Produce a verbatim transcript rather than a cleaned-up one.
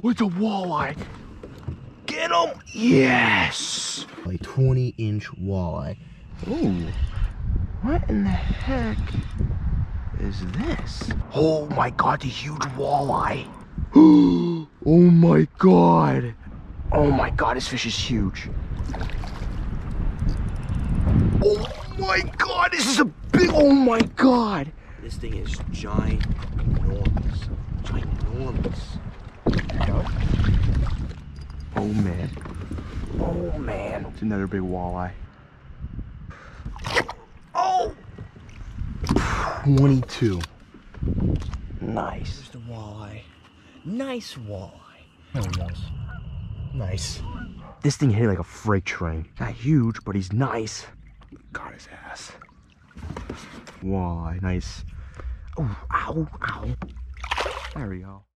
It's a walleye. Get him! Yes! A twenty inch walleye. Ooh. What in the heck is this? Oh my god, the huge walleye. Oh my god. Oh my god, this fish is huge. Oh my god, this is a big, oh my god. This thing is giant, enormous, ginormous. Oh man. Oh man. It's another big walleye. Oh! twenty-two. Nice. There's the walleye. Nice walleye. There he goes. Nice. This thing hit like a freight train. Not huge, but he's nice. Got his ass. Walleye, nice. Oh, ow, ow. There we go.